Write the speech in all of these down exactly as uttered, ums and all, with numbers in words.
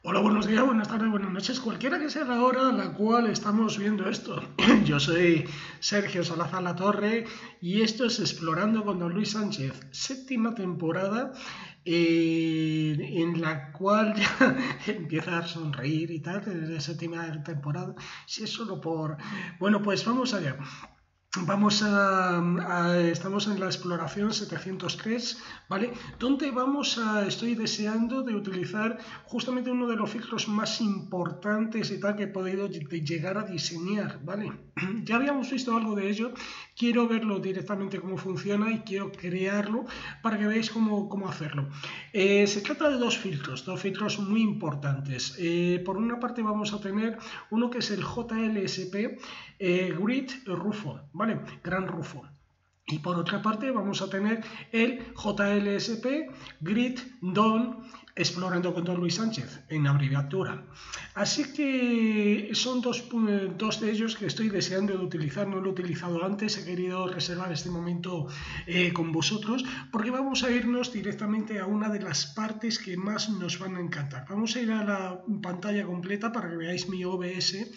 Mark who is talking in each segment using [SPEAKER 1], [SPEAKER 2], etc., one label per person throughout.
[SPEAKER 1] Hola, buenos días, buenas tardes, buenas noches, cualquiera que sea la hora a la cual estamos viendo esto. Yo soy Sergio Salazar Latorre y esto es Explorando con Don Luis Sánchez, séptima temporada eh, en la cual ya empieza a sonreír y tal, desde la séptima temporada, si es solo por... Bueno, pues vamos allá. Vamos a, a, estamos en la exploración setecientos tres, ¿vale? Donde vamos a, estoy deseando de utilizar justamente uno de los filtros más importantes y tal que he podido llegar a diseñar, ¿vale? Ya habíamos visto algo de ello, quiero verlo directamente cómo funciona y quiero crearlo para que veáis cómo, cómo hacerlo. Eh, se trata de dos filtros, dos filtros muy importantes. Eh, por una parte vamos a tener uno que es el J L S P eh, Grid Rufo, ¿vale? Gran Rufo. Y por otra parte vamos a tener el J L S P Grid Don Explorando con Don Luis Sánchez en abreviatura. Así que son dos, dos de ellos que estoy deseando de utilizar, no lo he utilizado antes, he querido reservar este momento eh, con vosotros porque vamos a irnos directamente a una de las partes que más nos van a encantar. Vamos a ir a la pantalla completa para que veáis mi O B S.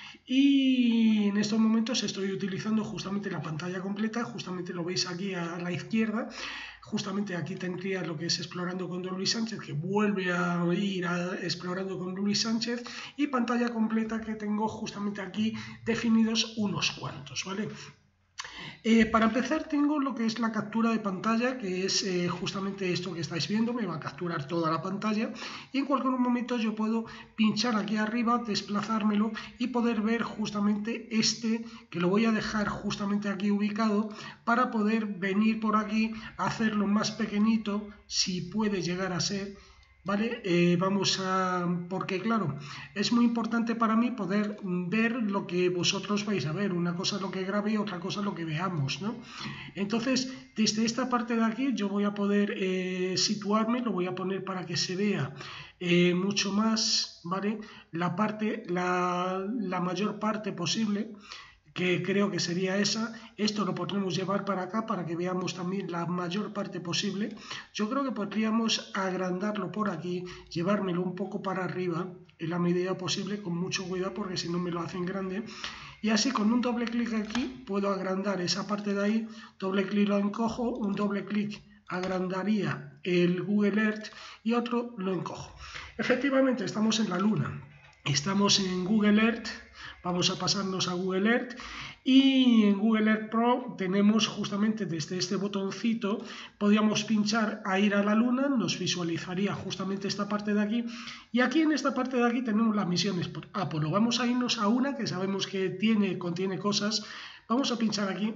[SPEAKER 1] Y en estos momentos estoy utilizando justamente la pantalla completa, justamente lo veis aquí a la izquierda, justamente aquí tendría lo que es Explorando con Don Luis Sánchez, que vuelve a ir a Explorando con Luis Sánchez, y pantalla completa que tengo justamente aquí definidos unos cuantos, ¿vale? Eh, para empezar tengo lo que es la captura de pantalla, que es eh, justamente esto que estáis viendo, me va a capturar toda la pantalla y en cualquier momento yo puedo pinchar aquí arriba, desplazármelo y poder ver justamente este, que lo voy a dejar justamente aquí ubicado para poder venir por aquí, hacerlo más pequeñito, si puede llegar a ser. ¿Vale? Eh, vamos a... porque claro, es muy importante para mí poder ver lo que vosotros vais a ver. Una cosa es lo que grabe y otra cosa es lo que veamos, ¿no? Entonces, desde esta parte de aquí yo voy a poder eh, situarme, lo voy a poner para que se vea eh, mucho más, ¿vale? La parte, la, la mayor parte posible, que creo que sería esa. Esto lo podremos llevar para acá para que veamos también la mayor parte posible. Yo creo que podríamos agrandarlo por aquí, llevármelo un poco para arriba en la medida posible, con mucho cuidado porque si no me lo hacen grande. Y así con un doble clic aquí puedo agrandar esa parte de ahí, doble clic lo encojo, un doble clic agrandaría el Google Earth y otro lo encojo. Efectivamente estamos en la luna, estamos en Google Earth. Vamos a pasarnos a Google Earth y en Google Earth Pro tenemos justamente desde este botoncito, podríamos pinchar a ir a la luna, nos visualizaría justamente esta parte de aquí y aquí en esta parte de aquí tenemos las misiones por Apolo. Vamos a irnos a una que sabemos que tiene, contiene cosas, vamos a pinchar aquí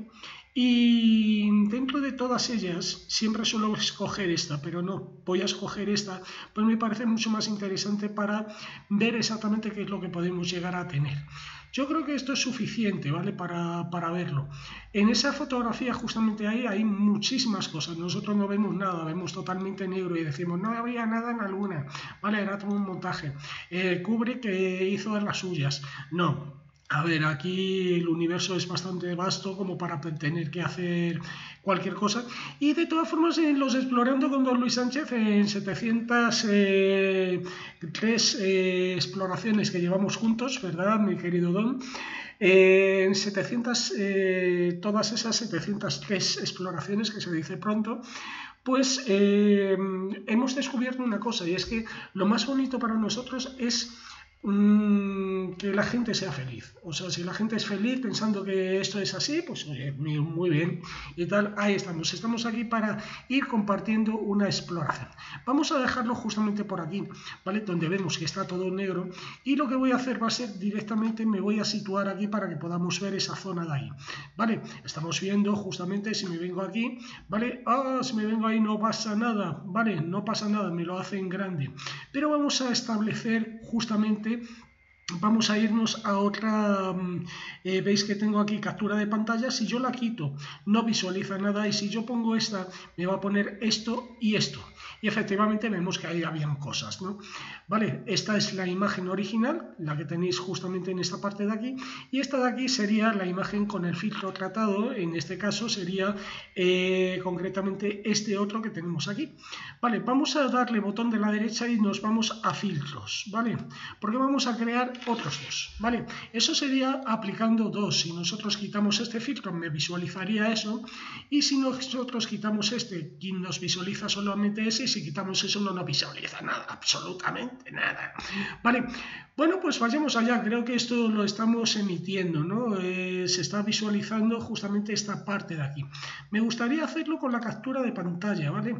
[SPEAKER 1] y dentro de todas ellas siempre suelo escoger esta, pero no, voy a escoger esta, pues me parece mucho más interesante para ver exactamente qué es lo que podemos llegar a tener. Yo creo que esto es suficiente, ¿vale? Para, para verlo. En esa fotografía justamente ahí hay muchísimas cosas. Nosotros no vemos nada, vemos totalmente negro y decimos, no había nada en la luna, ¿vale? Era todo un montaje. Eh, Kubrick que hizo las suyas. No. A ver, aquí el universo es bastante vasto como para tener que hacer cualquier cosa. Y de todas formas, en los Explorando con Don Luis Sánchez, en setecientas tres eh, exploraciones que llevamos juntos, ¿verdad, mi querido Don? Eh, en setecientas, eh, todas esas setecientas tres exploraciones, que se dice pronto, pues eh, hemos descubierto una cosa, y es que lo más bonito para nosotros es que la gente sea feliz. O sea, si la gente es feliz pensando que esto es así, pues oye, muy bien y tal, ahí estamos. Estamos aquí para ir compartiendo una exploración. Vamos a dejarlo justamente por aquí, ¿vale? Donde vemos que está todo negro y lo que voy a hacer va a ser directamente, me voy a situar aquí para que podamos ver esa zona de ahí, ¿vale? Estamos viendo justamente, si me vengo aquí, ¿vale? Ah, si me vengo ahí no pasa nada, ¿vale? No pasa nada, me lo hacen grande. Pero vamos a establecer justamente, vamos a irnos a otra, eh, veis que tengo aquí captura de pantalla, si yo la quito no visualiza nada y si yo pongo esta me va a poner esto y esto. y efectivamente vemos que ahí habían cosas, ¿no? Vale, esta es la imagen original, la que tenéis justamente en esta parte de aquí, y esta de aquí sería la imagen con el filtro tratado. En este caso sería eh, concretamente este otro que tenemos aquí. Vale, vamos a darle botón de la derecha y nos vamos a filtros, ¿vale? Porque vamos a crear otros dos, ¿vale? Eso sería aplicando dos. Si nosotros quitamos este filtro me visualizaría eso, y si nosotros quitamos este y nos visualiza solamente ese, y si quitamos eso no nos visualiza nada, absolutamente nada. Vale, bueno, pues vayamos allá. Creo que esto lo estamos emitiendo, ¿no? Eh, se está visualizando justamente esta parte de aquí. Me gustaría hacerlo con la captura de pantalla, ¿vale?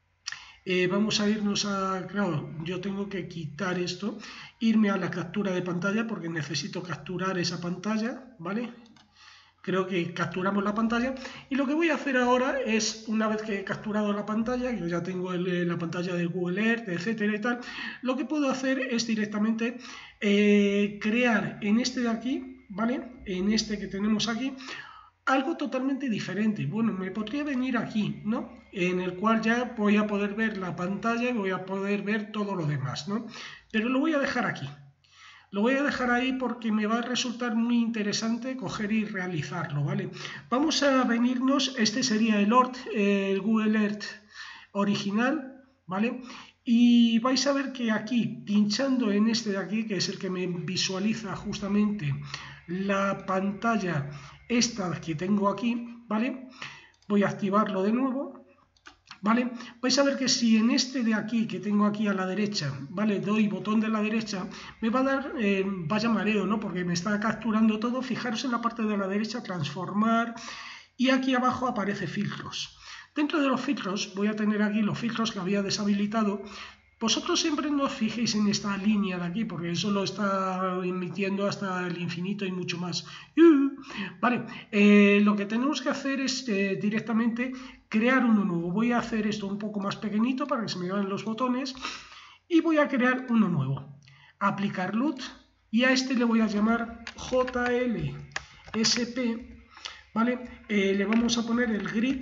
[SPEAKER 1] Eh, vamos a irnos a, claro, yo tengo que quitar esto, irme a la captura de pantalla porque necesito capturar esa pantalla, ¿vale? Creo que capturamos la pantalla, y lo que voy a hacer ahora es, una vez que he capturado la pantalla, yo ya tengo el, la pantalla de Google Earth, etcétera y tal, lo que puedo hacer es directamente eh, crear en este de aquí, ¿vale? En este que tenemos aquí, algo totalmente diferente. Bueno, me podría venir aquí, ¿no? En el cual ya voy a poder ver la pantalla y voy a poder ver todo lo demás, ¿no? Pero lo voy a dejar aquí. Lo voy a dejar ahí porque me va a resultar muy interesante coger y realizarlo, ¿vale? Vamos a venirnos, este sería el, Earth, el Google Earth original, ¿vale? Y vais a ver que aquí, pinchando en este de aquí, que es el que me visualiza justamente la pantalla esta que tengo aquí, ¿vale? Voy a activarlo de nuevo. ¿Vale? Vais a ver que si en este de aquí, que tengo aquí a la derecha, ¿vale? Doy botón de la derecha, me va a dar, eh, vaya mareo, ¿no? Porque me está capturando todo. Fijaros en la parte de la derecha, transformar, y aquí abajo aparece filtros. Dentro de los filtros voy a tener aquí los filtros que había deshabilitado. Vosotros siempre no os fijéis en esta línea de aquí, porque eso lo está emitiendo hasta el infinito y mucho más. Uh, vale, eh, lo que tenemos que hacer es eh, directamente crear uno nuevo. Voy a hacer esto un poco más pequeñito para que se me vean los botones, y voy a crear uno nuevo. Aplicar L U T, y a este le voy a llamar J L S P, ¿vale? Eh, le vamos a poner el grid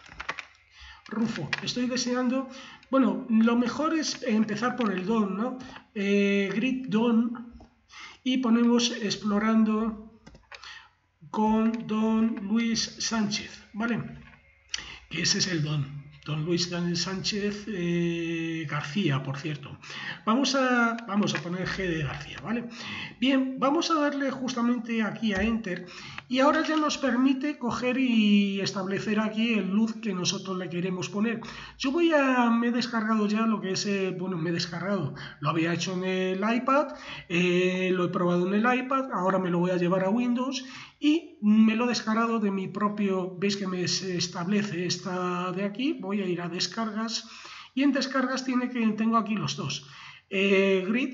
[SPEAKER 1] Rufo. Estoy deseando, bueno, lo mejor es empezar por el Don, ¿no? Eh, grid Don, y ponemos explorando con Don Luis Sánchez, ¿vale? Que ese es el Don. Don Luis Sánchez eh, García, por cierto. Vamos a, vamos a poner G de García, ¿vale? Bien, vamos a darle justamente aquí a Enter, y ahora ya nos permite coger y establecer aquí el luz que nosotros le queremos poner. Yo voy a, me he descargado ya lo que es, eh, bueno, me he descargado, lo había hecho en el iPad, eh, lo he probado en el iPad, ahora me lo voy a llevar a Windows, y me lo he descargado de mi propio, veis que me establece esta de aquí. Voy a ir a descargas, y en descargas tiene que, tengo aquí los dos. Eh, grid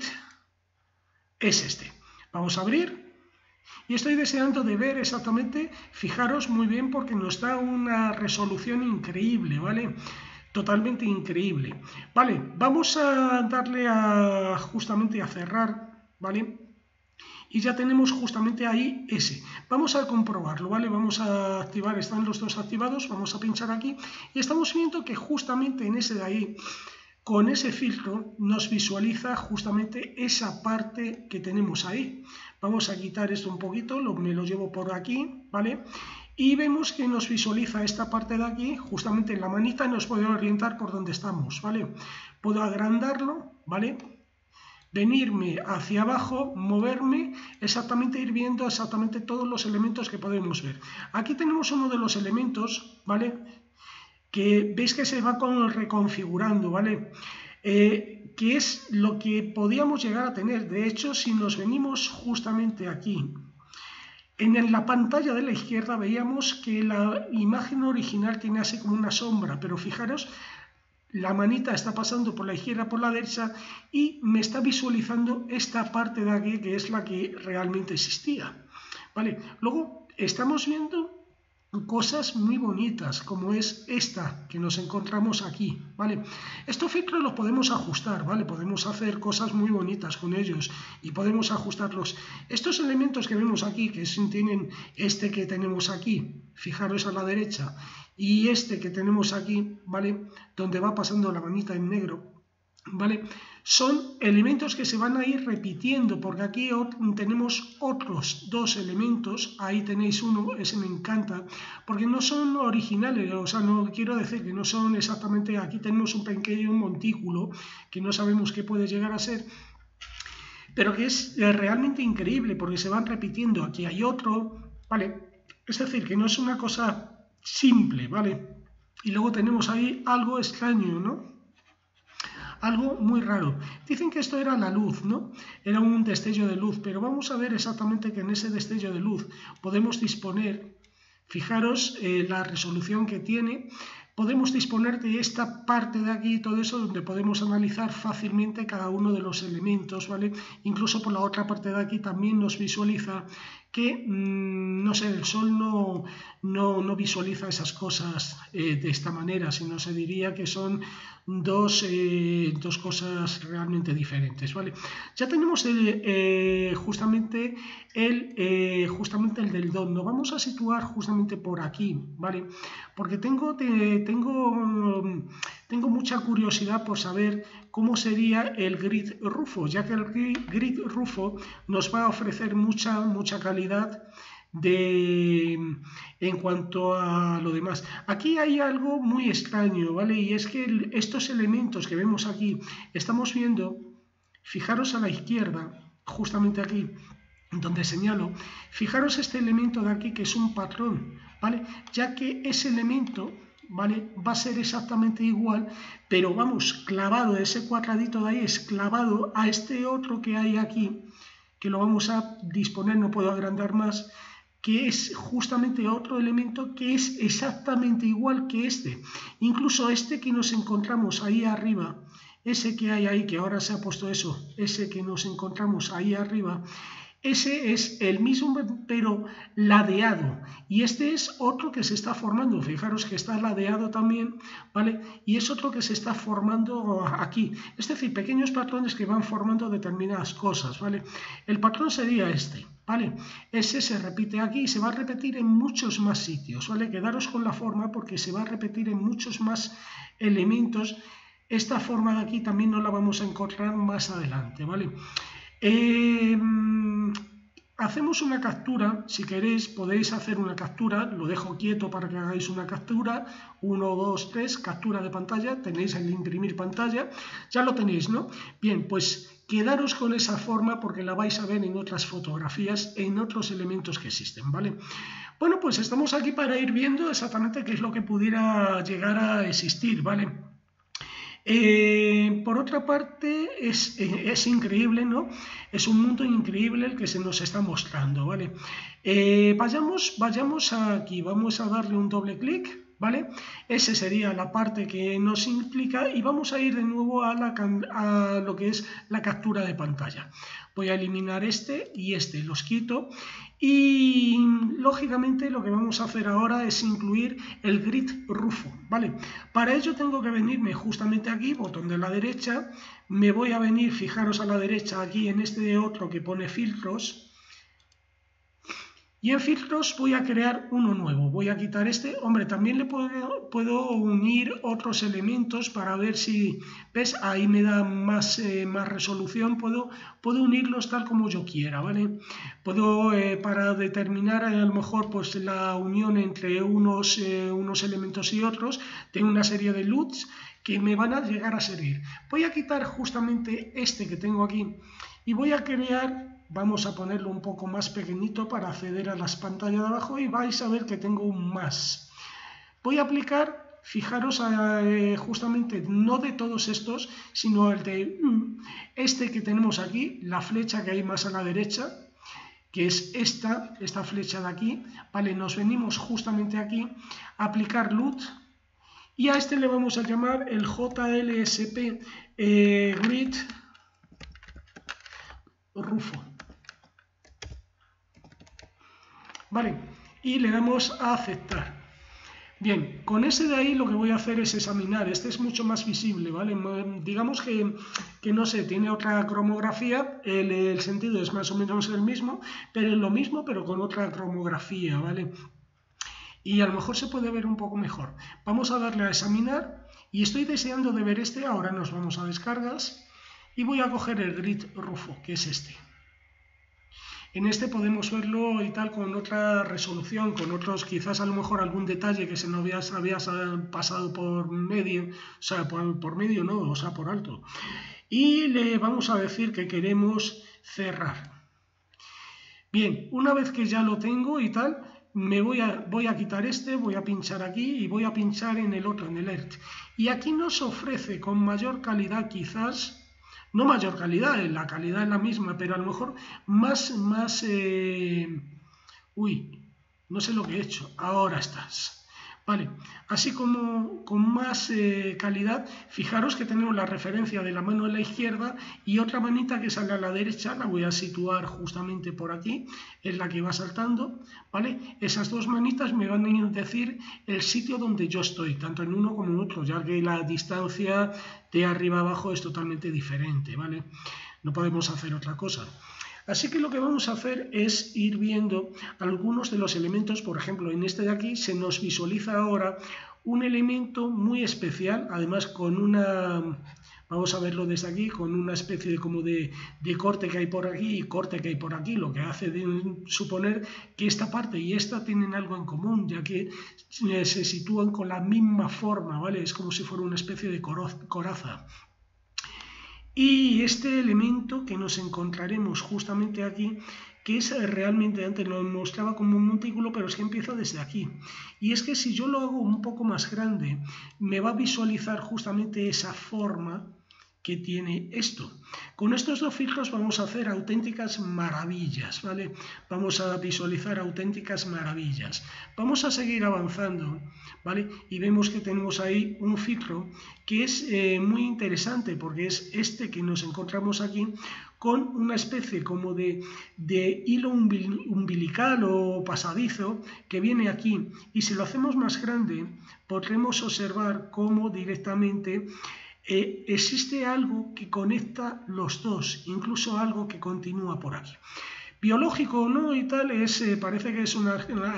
[SPEAKER 1] es este. Vamos a abrir, y estoy deseando de ver exactamente, fijaros muy bien porque nos da una resolución increíble, ¿vale? Totalmente increíble. Vale, vamos a darle a justamente a cerrar, ¿vale? Y ya tenemos justamente ahí ese. Vamos a comprobarlo, ¿vale? Vamos a activar, están los dos activados, vamos a pinchar aquí, y estamos viendo que justamente en ese de ahí, con ese filtro, nos visualiza justamente esa parte que tenemos ahí. Vamos a quitar esto un poquito, lo, me lo llevo por aquí, ¿vale? Y vemos que nos visualiza esta parte de aquí, justamente en la manita, y nos puede orientar por donde estamos, ¿vale? Puedo agrandarlo, ¿vale? Venirme hacia abajo, moverme, exactamente ir viendo exactamente todos los elementos que podemos ver. Aquí tenemos uno de los elementos, ¿vale? Que veis que se va con, reconfigurando, ¿vale? Eh, que es lo que podíamos llegar a tener. De hecho, si nos venimos justamente aquí, en la pantalla de la izquierda veíamos que la imagen original tiene así como una sombra, pero fijaros, la manita está pasando por la izquierda, por la derecha, y me está visualizando esta parte de aquí, que es la que realmente existía, ¿vale? Luego estamos viendo cosas muy bonitas, como es esta que nos encontramos aquí, ¿vale? Estos filtros los podemos ajustar, ¿vale? Podemos hacer cosas muy bonitas con ellos y podemos ajustarlos. Estos elementos que vemos aquí, que tienen este que tenemos aquí, fijaros a la derecha, y este que tenemos aquí, ¿vale? Donde va pasando la manita en negro, ¿vale? Son elementos que se van a ir repitiendo, porque aquí tenemos otros dos elementos, ahí tenéis uno, ese me encanta, porque no son originales, o sea, no quiero decir que no son exactamente, aquí tenemos un pequeño montículo que no sabemos qué puede llegar a ser, pero que es realmente increíble, porque se van repitiendo, aquí hay otro, ¿vale? Es decir, que no es una cosa simple, ¿vale? Y luego tenemos ahí algo extraño, ¿no? Algo muy raro. Dicen que esto era la luz, ¿no? Era un destello de luz, pero vamos a ver exactamente que en ese destello de luz podemos disponer, fijaros eh, la resolución que tiene, podemos disponer de esta parte de aquí y todo eso donde podemos analizar fácilmente cada uno de los elementos, ¿vale? Incluso por la otra parte de aquí también nos visualiza que, mmm, no sé, el Sol no, no, no visualiza esas cosas eh, de esta manera, sino se diría que son dos, eh, dos cosas realmente diferentes, ¿vale? Ya tenemos el, eh, justamente, el, eh, justamente el del don. Nos vamos a situar justamente por aquí, ¿vale? Porque tengo, te, tengo, tengo mucha curiosidad por saber cómo sería el grid Rufo, ya que el grid Rufo nos va a ofrecer mucha, mucha calidad de en cuanto a lo demás. Aquí hay algo muy extraño, ¿vale? Y es que el, estos elementos que vemos aquí, estamos viendo, fijaros a la izquierda, justamente aquí, donde señalo, fijaros este elemento de aquí que es un patrón, ¿vale? Ya que ese elemento, ¿vale? Va a ser exactamente igual, pero vamos, clavado, ese cuadradito de ahí es clavado a este otro que hay aquí, que lo vamos a disponer, no puedo agrandar más, que es justamente otro elemento que es exactamente igual que este. Incluso este que nos encontramos ahí arriba, ese que hay ahí, que ahora se ha puesto eso, ese que nos encontramos ahí arriba, ese es el mismo pero ladeado, y este es otro que se está formando, fijaros que está ladeado también, ¿vale? Y es otro que se está formando aquí, es decir, pequeños patrones que van formando determinadas cosas, ¿vale? El patrón sería este, ¿vale? Ese se repite aquí y se va a repetir en muchos más sitios, ¿vale? Quedaros con la forma porque se va a repetir en muchos más elementos. Esta forma de aquí también no la vamos a encontrar más adelante, ¿vale? Eh, hacemos una captura, si queréis podéis hacer una captura, lo dejo quieto para que hagáis una captura, uno, dos, tres, captura de pantalla, tenéis el imprimir pantalla, ya lo tenéis, ¿no? Bien, pues quedaros con esa forma porque la vais a ver en otras fotografías, en otros elementos que existen, ¿vale? Bueno, pues estamos aquí para ir viendo exactamente qué es lo que pudiera llegar a existir, ¿vale? Eh, por otra parte, es, eh, es increíble, ¿no? Es un mundo increíble el que se nos está mostrando, ¿vale? Eh, vayamos, vayamos aquí, vamos a darle un doble clic, ¿vale? Esa sería la parte que nos implica y vamos a ir de nuevo a, la, a lo que es la captura de pantalla. Voy a eliminar este y este, los quito. Y lógicamente lo que vamos a hacer ahora es incluir el grid Rufo, ¿vale? Para ello tengo que venirme justamente aquí, botón de la derecha, me voy a venir, fijaros a la derecha aquí en este otro que pone filtros, y en filtros voy a crear uno nuevo, voy a quitar este, hombre, también le puedo, puedo unir otros elementos para ver si, ves, ahí me da más, eh, más resolución, puedo, puedo unirlos tal como yo quiera, ¿vale? Puedo, eh, para determinar a lo mejor pues la unión entre unos, eh, unos elementos y otros, tengo una serie de L U Ts que me van a llegar a servir. Voy a quitar justamente este que tengo aquí y voy a crear... Vamos a ponerlo un poco más pequeñito para acceder a las pantallas de abajo y vais a ver que tengo un más. Voy a aplicar, fijaros, eh, justamente no de todos estos, sino el de este que tenemos aquí, la flecha que hay más a la derecha, que es esta, esta flecha de aquí, ¿vale? Nos venimos justamente aquí a aplicar L U T y a este le vamos a llamar el J L S P eh, Grid Rufo. Vale, y le damos a aceptar. Bien, con ese de ahí lo que voy a hacer es examinar, este es mucho más visible, ¿vale? Digamos que, que no sé, tiene otra cromografía, el, el sentido es más o menos el mismo, pero es lo mismo pero con otra cromografía, ¿vale? y a lo mejor se puede ver un poco mejor. Vamos a darle a examinar y estoy deseando de ver este. Ahora nos vamos a descargas y voy a coger el grid rufo, que es este. En este podemos verlo y tal con otra resolución, con otros, quizás a lo mejor algún detalle que se nos había, había pasado por medio, o sea, por, por medio no, o sea, por alto. Y le vamos a decir que queremos cerrar. Bien, una vez que ya lo tengo y tal, me voy a, voy a quitar este, voy a pinchar aquí y voy a pinchar en el otro, en el E R T. Y aquí nos ofrece con mayor calidad quizás, no mayor calidad, la calidad es la misma, pero a lo mejor más, más, eh... uy, no sé lo que he hecho, ahora estás. Vale, así como con más eh, calidad. Fijaros que tenemos la referencia de la mano a la izquierda y otra manita que sale a la derecha, la voy a situar justamente por aquí, es la que va saltando, ¿vale? Esas dos manitas me van a decir el sitio donde yo estoy, tanto en uno como en otro, ya que la distancia de arriba a abajo es totalmente diferente, ¿vale? No podemos hacer otra cosa. Así que lo que vamos a hacer es ir viendo algunos de los elementos. Por ejemplo, en este de aquí se nos visualiza ahora un elemento muy especial, además con una, vamos a verlo desde aquí, con una especie de, como de, de corte que hay por aquí y corte que hay por aquí, lo que hace de suponer que esta parte y esta tienen algo en común, ya que se sitúan con la misma forma, ¿vale? Es como si fuera una especie de coraza. Y este elemento que nos encontraremos justamente aquí, que es realmente, antes lo mostraba como un montículo, pero es que empieza desde aquí. Y es que si yo lo hago un poco más grande, me va a visualizar justamente esa forma que tiene esto. Con estos dos filtros vamos a hacer auténticas maravillas, ¿vale? Vamos a visualizar auténticas maravillas. Vamos a seguir avanzando, ¿vale? Y vemos que tenemos ahí un filtro que es eh, muy interesante, porque es este que nos encontramos aquí, con una especie como de, de hilo umbilical o pasadizo que viene aquí. Y si lo hacemos más grande, podremos observar cómo directamente Eh, existe algo que conecta los dos, incluso algo que continúa por aquí. Biológico o no y tal, es, eh, parece que es una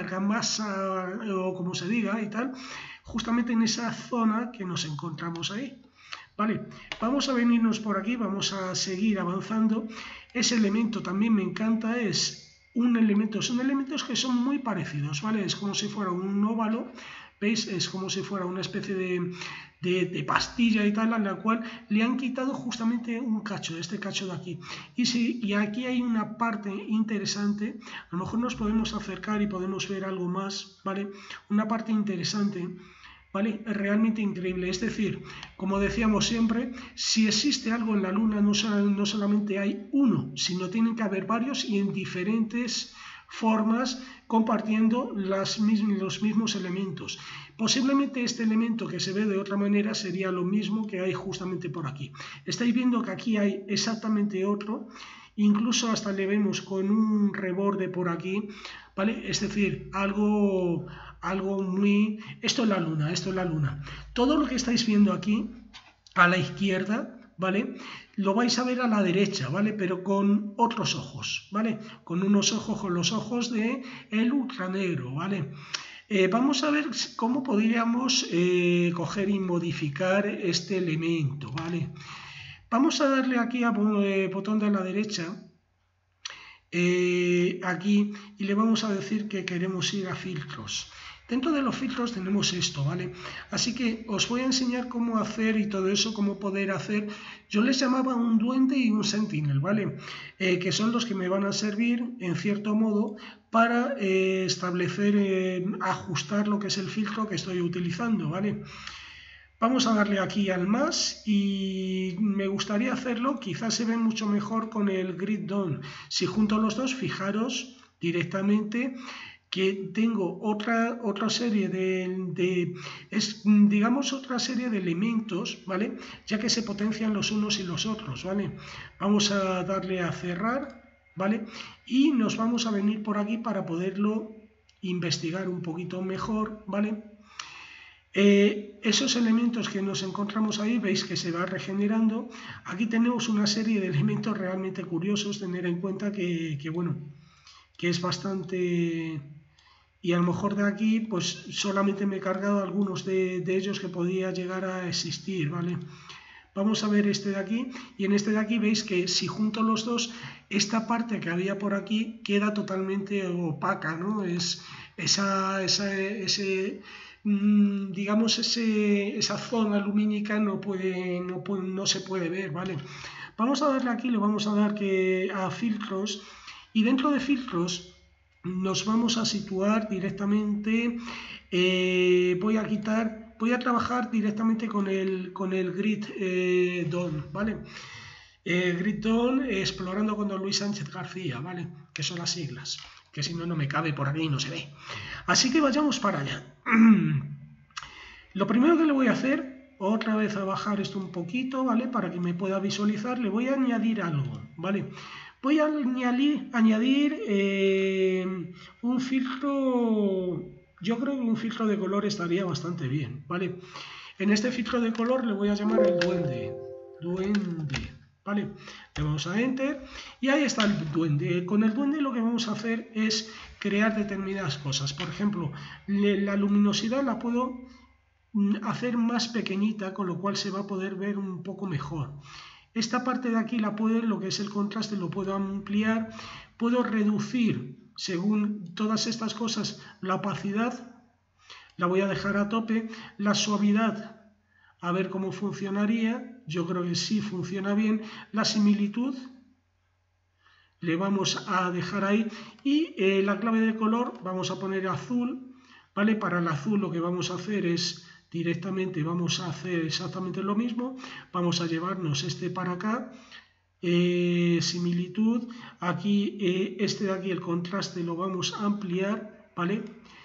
[SPEAKER 1] argamasa o como se diga y tal, justamente en esa zona que nos encontramos ahí. Vale, vamos a venirnos por aquí, vamos a seguir avanzando. Ese elemento también me encanta, es un elemento, son elementos que son muy parecidos, ¿vale? Es como si fuera un óvalo, ¿veis? Es como si fuera una especie de, de, de pastilla y tal, a la cual le han quitado justamente un cacho, este cacho de aquí. Y, si, y aquí hay una parte interesante, a lo mejor nos podemos acercar y podemos ver algo más, ¿vale? Una parte interesante, ¿vale? Es realmente increíble. Es decir, como decíamos siempre, si existe algo en la Luna, no, no solamente hay uno, sino tienen que haber varios y en diferentes formas compartiendo las mismas, los mismos elementos. Posiblemente este elemento que se ve de otra manera sería lo mismo que hay justamente por aquí. Estáis viendo que aquí hay exactamente otro, incluso hasta le vemos con un reborde por aquí, ¿vale? Es decir, algo, algo muy... Esto es la Luna, esto es la Luna. Todo lo que estáis viendo aquí, a la izquierda, ¿vale? Lo vais a ver a la derecha, ¿vale? Pero con otros ojos, ¿vale? Con unos ojos, con los ojos de el ultranegro, ¿vale? Eh, vamos a ver cómo podríamos eh, coger y modificar este elemento, ¿vale? Vamos a darle aquí a eh, botón de la derecha, eh, aquí, y le vamos a decir que queremos ir a filtros. Dentro de los filtros tenemos esto, ¿vale? Así que os voy a enseñar cómo hacer y todo eso, cómo poder hacer. Yo les llamaba un duende y un sentinel, ¿vale? Eh, que son los que me van a servir, en cierto modo, para eh, establecer, eh, ajustar lo que es el filtro que estoy utilizando, ¿vale? Vamos a darle aquí al más y me gustaría hacerlo, quizás se ve mucho mejor con el grid down. Si junto los dos, fijaros directamente que tengo otra, otra serie de, de es, digamos, otra serie de elementos, ¿vale? Ya que se potencian los unos y los otros, ¿vale? Vamos a darle a cerrar, ¿vale? Y nos vamos a venir por aquí para poderlo investigar un poquito mejor, ¿vale? Eh, esos elementos que nos encontramos ahí, veis que se va regenerando. Aquí tenemos una serie de elementos realmente curiosos, tener en cuenta que, que bueno, que es bastante... y a lo mejor de aquí pues solamente me he cargado algunos de, de ellos que podía llegar a existir, ¿vale? Vamos a ver este de aquí, y en este de aquí veis que si junto los dos, esta parte que había por aquí queda totalmente opaca, ¿no? Es esa, esa ese, mmm, digamos, ese, esa zona lumínica no, puede, no, puede, no se puede ver, ¿vale? Vamos a darle aquí, le vamos a dar que a filtros, y dentro de filtros nos vamos a situar directamente, eh, voy a quitar... Voy a trabajar directamente con el, con el Grid eh, Dawn, ¿vale? Eh, Grid Dawn, eh, explorando con don Luis Sánchez García, ¿vale? Que son las siglas, que si no, no me cabe por aquí y no se ve. Así que vayamos para allá. Lo primero que le voy a hacer, otra vez a bajar esto un poquito, ¿vale? Para que me pueda visualizar, le voy a añadir algo, ¿vale? Voy a añadir, añadir eh, un filtro... Yo creo que un filtro de color estaría bastante bien, ¿vale? En este filtro de color le voy a llamar el duende. Duende, ¿vale? Le vamos a Enter y ahí está el duende. Con el duende lo que vamos a hacer es crear determinadas cosas. Por ejemplo, la luminosidad la puedo hacer más pequeñita, con lo cual se va a poder ver un poco mejor. Esta parte de aquí la puedo, lo que es el contraste, lo puedo ampliar, puedo reducir. Según todas estas cosas, la opacidad la voy a dejar a tope, la suavidad, a ver cómo funcionaría, yo creo que sí funciona bien, la similitud le vamos a dejar ahí y eh, la clave de color vamos a poner azul, ¿vale? Para el azul lo que vamos a hacer es directamente, vamos a hacer exactamente lo mismo, vamos a llevarnos este para acá. Eh, similitud, aquí eh, este de aquí, el contraste lo vamos a ampliar, ¿vale?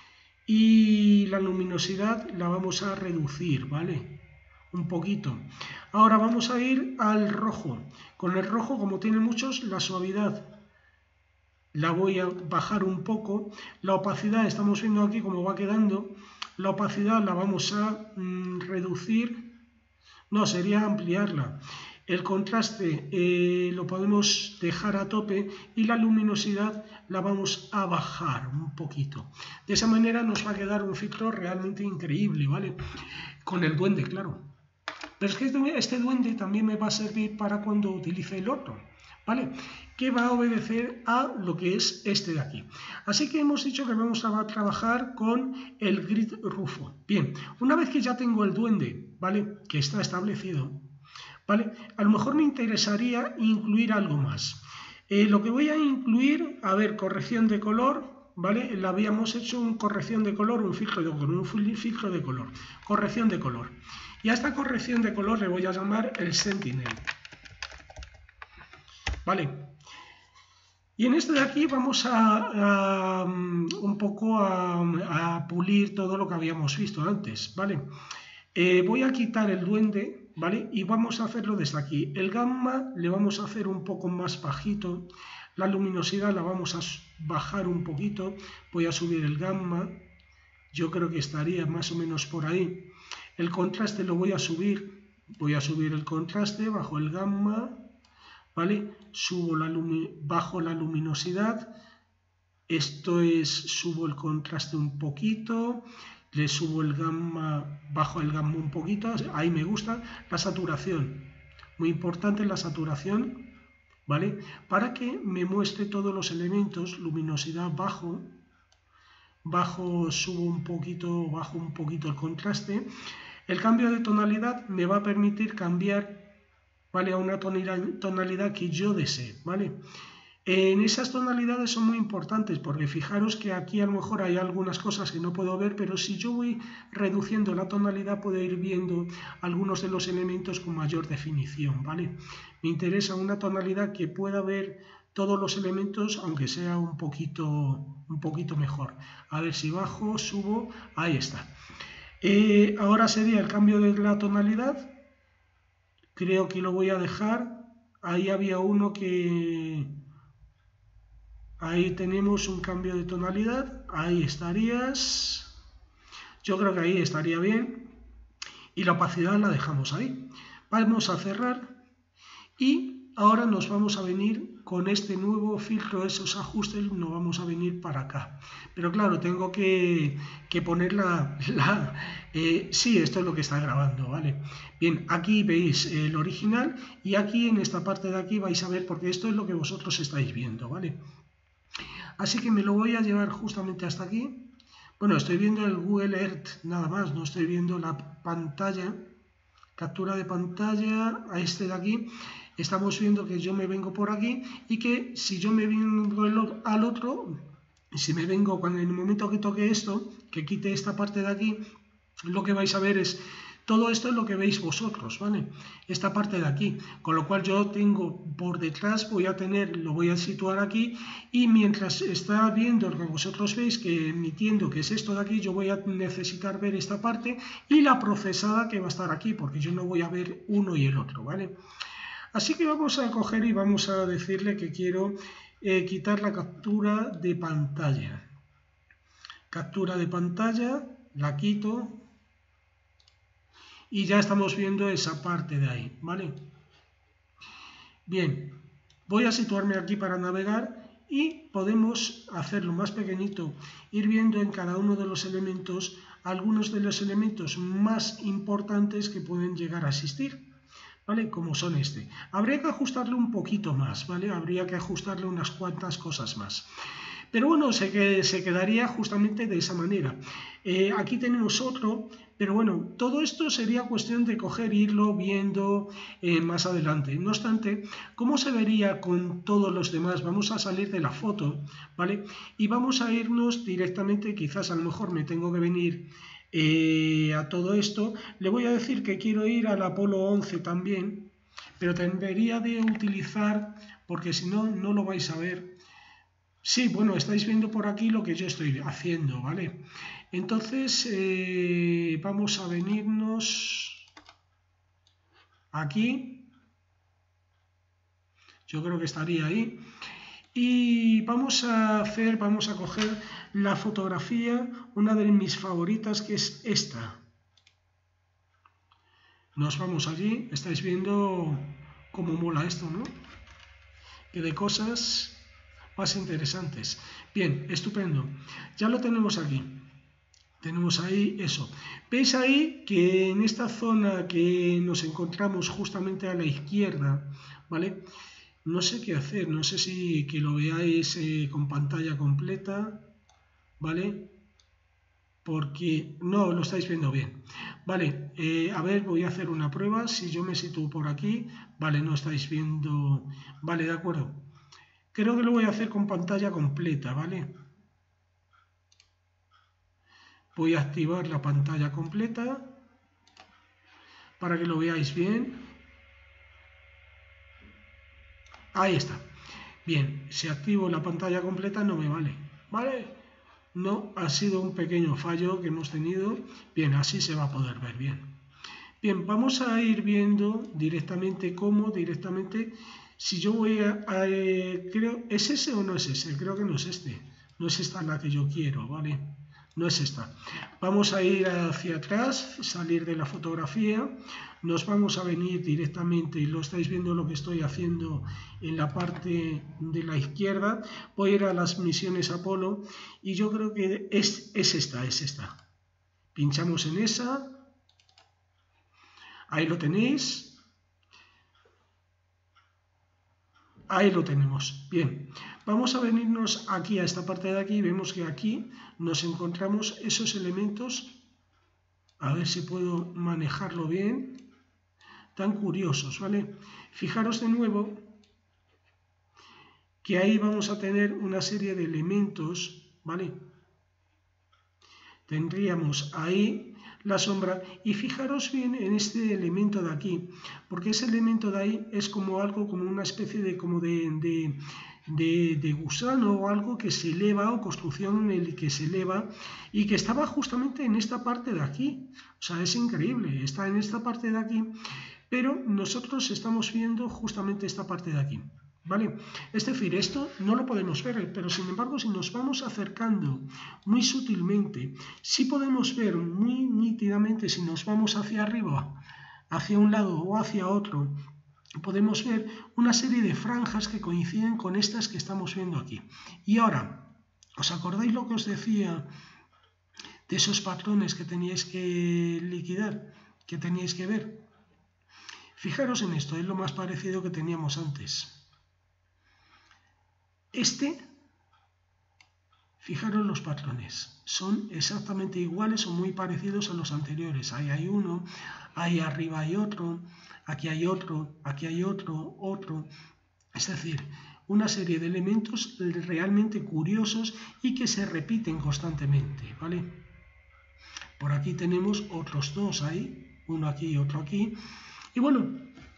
[SPEAKER 1] Y la luminosidad la vamos a reducir, ¿vale? Un poquito. Ahora vamos a ir al rojo. Con el rojo, como tiene muchos, la suavidad la voy a bajar un poco. La opacidad, estamos viendo aquí cómo va quedando. La opacidad la vamos a mm, reducir. No, sería ampliarla. El contraste eh, lo podemos dejar a tope y la luminosidad la vamos a bajar un poquito. De esa manera nos va a quedar un filtro realmente increíble, ¿vale? Con el duende, claro. Pero es que este duende también me va a servir para cuando utilice el otro, ¿vale? Que va a obedecer a lo que es este de aquí. Así que hemos dicho que vamos a trabajar con el Grid Rufo. Bien, una vez que ya tengo el duende, ¿vale? Que está establecido, ¿vale? A lo mejor me interesaría incluir algo más. Eh, lo que voy a incluir, a ver, corrección de color, ¿vale? Le habíamos hecho una corrección de color, un filtro de color, un filtro de color, corrección de color. Y a esta corrección de color le voy a llamar el Sentinel, ¿vale? Y en este de aquí vamos a, a un poco a, a pulir todo lo que habíamos visto antes, ¿vale? Eh, voy a quitar el duende, ¿vale? Y vamos a hacerlo desde aquí. El gamma le vamos a hacer un poco más bajito. La luminosidad la vamos a bajar un poquito. Voy a subir el gamma. Yo creo que estaría más o menos por ahí. El contraste lo voy a subir. Voy a subir el contraste bajo el gamma, ¿vale? Subo la lumi- bajo la luminosidad. Esto es, subo el contraste un poquito. Le subo el gamma, bajo el gamma un poquito, ahí me gusta. La saturación, muy importante la saturación, ¿vale? Para que me muestre todos los elementos, luminosidad bajo, bajo, subo un poquito, bajo un poquito el contraste. El cambio de tonalidad me va a permitir cambiar, ¿vale? A una tonalidad que yo desee, ¿vale? En esas tonalidades son muy importantes porque fijaros que aquí a lo mejor hay algunas cosas que no puedo ver, pero si yo voy reduciendo la tonalidad puedo ir viendo algunos de los elementos con mayor definición, ¿vale? Me interesa una tonalidad que pueda ver todos los elementos, aunque sea un poquito, un poquito mejor. A ver si bajo, subo, ahí está. Eh, ahora sería el cambio de la tonalidad. Creo que lo voy a dejar. Ahí había uno que... Ahí tenemos un cambio de tonalidad, ahí estarías, yo creo que ahí estaría bien, y la opacidad la dejamos ahí. Vamos a cerrar y ahora nos vamos a venir con este nuevo filtro, esos ajustes, nos vamos a venir para acá. Pero claro, tengo que, que poner la... la eh, sí, esto es lo que está grabando, ¿vale? Bien, aquí veis el original y aquí en esta parte de aquí vais a ver, porque esto es lo que vosotros estáis viendo, ¿vale? Así que me lo voy a llevar justamente hasta aquí. Bueno, estoy viendo el Google Earth nada más, no estoy viendo la pantalla, captura de pantalla, a este de aquí. Estamos viendo que yo me vengo por aquí y que si yo me vengo al otro, si me vengo cuando en el momento que toque esto, que quite esta parte de aquí, lo que vais a ver es todo esto es lo que veis vosotros, ¿vale? Esta parte de aquí, con lo cual yo tengo por detrás, voy a tener, lo voy a situar aquí y mientras está viendo lo que vosotros veis, que emitiendo que es esto de aquí, yo voy a necesitar ver esta parte y la procesada que va a estar aquí, porque yo no voy a ver uno y el otro, ¿vale? Así que vamos a coger y vamos a decirle que quiero eh, quitar la captura de pantalla. Captura de pantalla, la quito. Y ya estamos viendo esa parte de ahí, ¿vale? Bien, voy a situarme aquí para navegar y podemos hacerlo más pequeñito, ir viendo en cada uno de los elementos algunos de los elementos más importantes que pueden llegar a existir, ¿vale? Como son este. Habría que ajustarle un poquito más, ¿vale? Habría que ajustarle unas cuantas cosas más. Pero bueno, se, que, se quedaría justamente de esa manera. Eh, aquí tenemos otro, pero bueno, todo esto sería cuestión de coger e irlo viendo eh, más adelante. No obstante, ¿cómo se vería con todos los demás? Vamos a salir de la foto, ¿vale? Y vamos a irnos directamente, quizás a lo mejor me tengo que venir eh, a todo esto. Le voy a decir que quiero ir al Apolo once también, pero tendría de utilizar, porque si no, no lo vais a ver. Sí, bueno, estáis viendo por aquí lo que yo estoy haciendo, ¿vale? Entonces, eh, vamos a venirnos aquí. Yo creo que estaría ahí. Y vamos a hacer, vamos a coger la fotografía, una de mis favoritas, que es esta. Nos vamos allí, estáis viendo cómo mola esto, ¿no? Que de cosas más interesantes. Bien, estupendo. Ya lo tenemos aquí. Tenemos ahí eso. ¿Veis ahí que en esta zona que nos encontramos justamente a la izquierda, ¿vale? No sé qué hacer, no sé si que lo veáis eh, con pantalla completa, ¿vale? Porque no lo estáis viendo bien. Vale, eh, a ver, voy a hacer una prueba. Si yo me sitúo por aquí, vale, no estáis viendo. Vale, de acuerdo. Creo que lo voy a hacer con pantalla completa, ¿vale? Voy a activar la pantalla completa para que lo veáis bien. Ahí está. Bien, si activo la pantalla completa no me vale. ¿Vale? No, ha sido un pequeño fallo que hemos tenido. Bien, así se va a poder ver bien. Bien, vamos a ir viendo directamente cómo, directamente... Si yo voy a, a eh, creo, ¿es ese o no es ese? Creo que no es este. No es esta la que yo quiero, ¿vale? No es esta. Vamos a ir hacia atrás, salir de la fotografía. Nos vamos a venir directamente, y lo estáis viendo lo que estoy haciendo en la parte de la izquierda. Voy a ir a las misiones Apolo y yo creo que es, es esta, es esta. Pinchamos en esa. Ahí lo tenéis. Ahí lo tenemos. Bien, vamos a venirnos aquí a esta parte de aquí. Vemos que aquí nos encontramos esos elementos. A ver si puedo manejarlo bien. Tan curiosos, ¿vale? Fijaros de nuevo que ahí vamos a tener una serie de elementos, ¿vale? Tendríamos ahí la sombra y fijaros bien en este elemento de aquí, porque ese elemento de ahí es como algo, como una especie de, como de, de, de, de gusano o algo que se eleva, o construcción en el que se eleva y que estaba justamente en esta parte de aquí. O sea, es increíble, está en esta parte de aquí, pero nosotros estamos viendo justamente esta parte de aquí. ¿Vale? Es decir, esto no lo podemos ver, pero sin embargo, si nos vamos acercando muy sutilmente, sí podemos ver muy nítidamente, si nos vamos hacia arriba, hacia un lado o hacia otro, podemos ver una serie de franjas que coinciden con estas que estamos viendo aquí. Y ahora, ¿os acordáis lo que os decía de esos patrones que teníais que liquidar, que teníais que ver? Fijaros en esto, es lo más parecido que teníamos antes. Este, fijaros los patrones, son exactamente iguales o muy parecidos a los anteriores. Ahí hay uno, ahí arriba hay otro, aquí hay otro, aquí hay otro, otro. Es decir, una serie de elementos realmente curiosos y que se repiten constantemente, ¿vale? Por aquí tenemos otros dos ahí, uno aquí y otro aquí. Y bueno,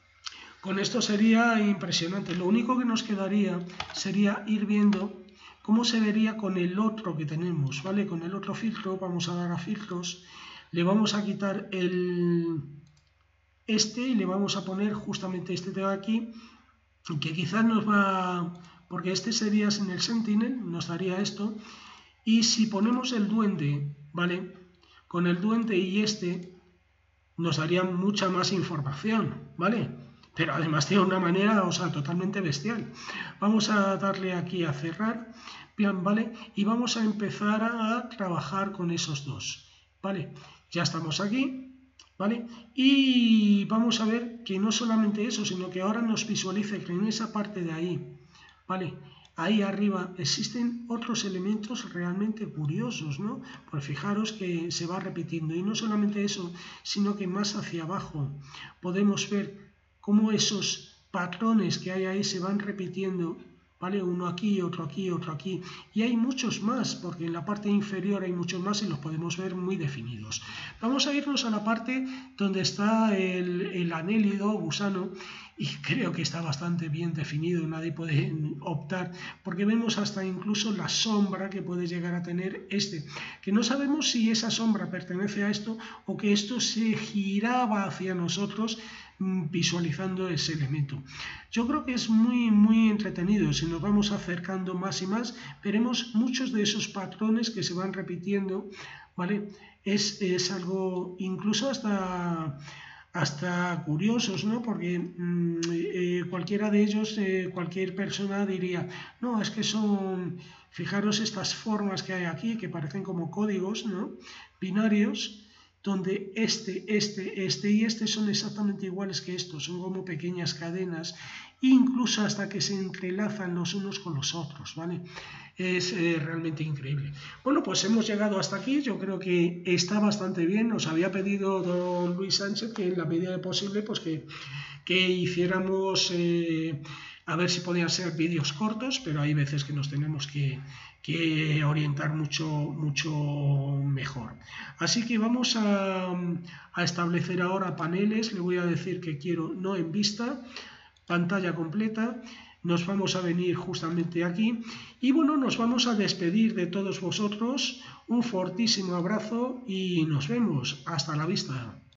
[SPEAKER 1] con esto sería impresionante. Lo único que nos quedaría sería ir viendo cómo se vería con el otro que tenemos, ¿vale? Con el otro filtro, vamos a dar a filtros, le vamos a quitar el este y le vamos a poner justamente este de aquí, que quizás nos va, porque este sería sin el Sentinel, nos daría esto, y si ponemos el duende, ¿vale? Con el duende y este nos daría mucha más información, ¿vale? Pero además de una manera, o sea, totalmente bestial. Vamos a darle aquí a cerrar, bien, ¿vale? Y vamos a empezar a trabajar con esos dos, ¿vale? Ya estamos aquí. ¿Vale? Y vamos a ver que no solamente eso, sino que ahora nos visualice que en esa parte de ahí, ¿vale? Ahí arriba existen otros elementos realmente curiosos, ¿no? Pues fijaros que se va repitiendo. Y no solamente eso, sino que más hacia abajo podemos ver cómo esos patrones que hay ahí se van repitiendo, ¿vale? Uno aquí, otro aquí, otro aquí. Y hay muchos más, porque en la parte inferior hay muchos más y los podemos ver muy definidos. Vamos a irnos a la parte donde está el, el anélido gusano, y creo que está bastante bien definido, nadie puede optar, porque vemos hasta incluso la sombra que puede llegar a tener este, que no sabemos si esa sombra pertenece a esto o que esto se giraba hacia nosotros visualizando ese elemento. Yo creo que es muy muy entretenido. Si nos vamos acercando más y más, veremos muchos de esos patrones que se van repitiendo, ¿vale? Es, es algo incluso hasta hasta curiosos, ¿no? Porque mmm, eh, cualquiera de ellos, eh, cualquier persona diría, no, es que son, fijaros estas formas que hay aquí, que parecen como códigos, ¿no? Binarios, donde este, este, este y este son exactamente iguales que estos, son como pequeñas cadenas, incluso hasta que se entrelazan los unos con los otros, ¿vale? Es eh, realmente increíble. Bueno, pues hemos llegado hasta aquí, yo creo que está bastante bien. Nos había pedido don Luis Sánchez que en la medida de posible, pues que, que hiciéramos, eh, a ver si podían ser vídeos cortos, pero hay veces que nos tenemos que, que orientar mucho, mucho mejor. Así que vamos a, a establecer ahora paneles. Le voy a decir que quiero no en vista, pantalla completa. Nos vamos a venir justamente aquí y bueno, nos vamos a despedir de todos vosotros. Un fortísimo abrazo y nos vemos. Hasta la vista.